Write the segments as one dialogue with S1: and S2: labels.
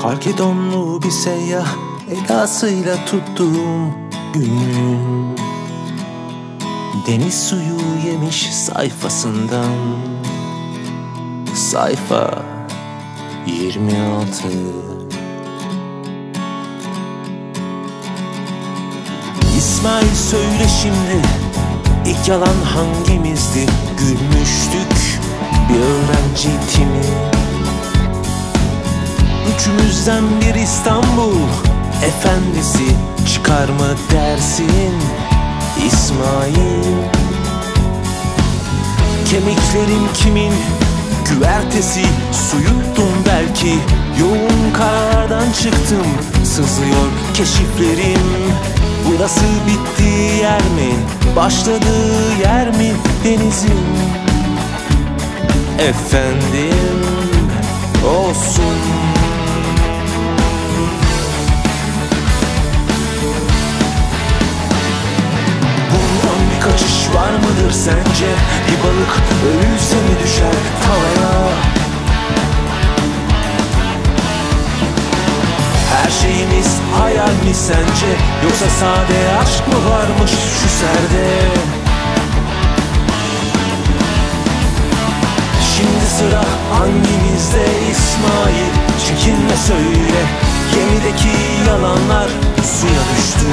S1: Harkedonlu bir seyyah edasıyla tuttuğum günün deniz suyu yemiş sayfasından. Sayfa 26. İsmail söyle şimdi, ilk yalan hangimizdi? Gülmüştük bir öğrenci timi. Üçümüzden bir İstanbul efendisi çıkar mı dersin İsmail? Kemiklerim kimin güvertesi, suyuydum belki. Yoğun karardan çıktım, sızıyor keşiflerim. Burası bittiği yer mi, başladığı yer mi denizin? Efendim olsun. Buradan bir kaçış var mıdır sence? Bir balık ölürse mi düşer tavaya? Her şeyimiz hayal mi sence? Yoksa sade aşk mı varmış şu serde? Şimdi sıra hangimizde İsmail? Çekinme söyle, gemideki yalanlar suya düştü.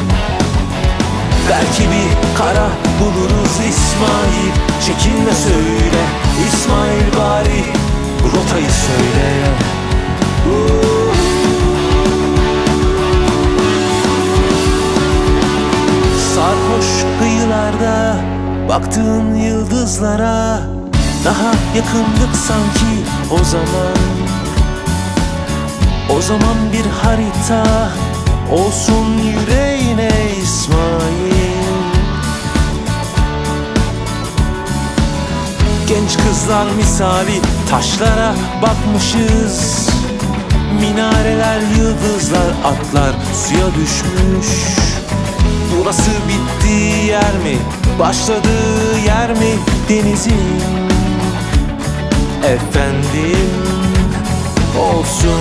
S1: Belki bir kara buluruz İsmail. Çekinme söyle İsmail, bari rotayı söyle. Sarhoş kıyılarda baktığın yıldızlara daha yakındık sanki o zaman. O zaman bir harita olsun yüreğine İsmail. Genç kızlar misali taşlara bakmışız. Minareler, yıldızlar, atlar suya düşmüş. Burası bittiği yer mi, başladığı yer mi denizin? Efendim olsun.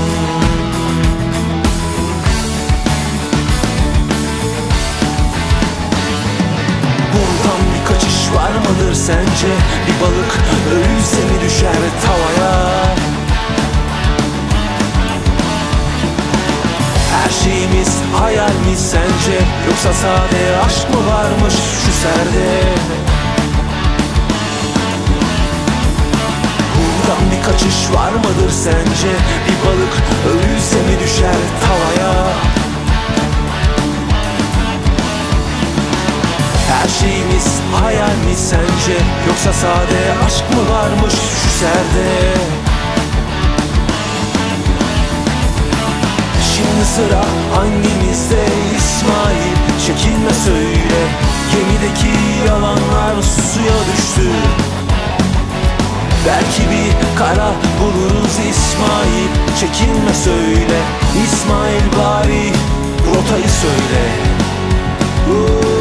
S1: Buradan bir kaçış var mıdır sence? Bir balık ölürse mi düşer tavaya? Her şeyimiz hayal mi sence? Yoksa sade aşk mı varmış şu serde? Buradan bir kaçış var mıdır sence? Bir balık ölürse mi düşer tavaya? Her şeyimiz hayal mi sence? Yoksa sade aşk mı varmış şu serde? Şimdi sıra hangimizde İsmail? Çekinme söyle, gemideki yalanlar suya düştü. Belki bir kara buluruz İsmail. Çekinme söyle İsmail, bari rotayı söyle.